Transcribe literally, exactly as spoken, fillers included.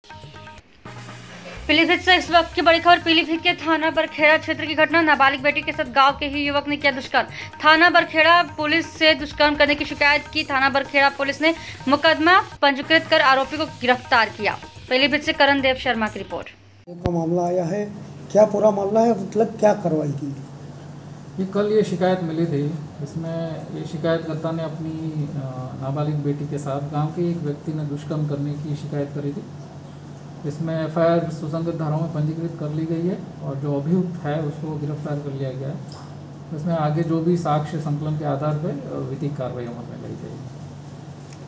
पीलीभीत से इस वक्त की बड़ी खबर। पीलीभीत के थाना बरखेड़ा क्षेत्र की घटना। नाबालिग बेटी के साथ गांव के ही युवक ने किया दुष्कर्म। थाना बरखेड़ा पुलिस से दुष्कर्म करने की शिकायत की। थाना बरखेड़ा पुलिस ने मुकदमा पंजीकृत कर आरोपी को गिरफ्तार किया। पीलीभीत से करण देव शर्मा की रिपोर्ट। का मामला आया है, क्या पूरा मामला है, मतलब क्या कार्रवाई की? ये कल ये शिकायत मिली थी। इसमें ये शिकायतकर्ता ने अपनी नाबालिग बेटी के साथ गांव के एक व्यक्ति ने दुष्कर्म करने की शिकायत करी थी। इसमें एफ आई आर सुसंगत धाराओं में पंजीकृत कर ली गई है और जो अभियुक्त है उसको गिरफ्तार कर लिया गया है। इसमें आगे जो भी साक्ष्य संकलन के आधार पर विधिक कार्रवाई अमल में लाई जाएगी।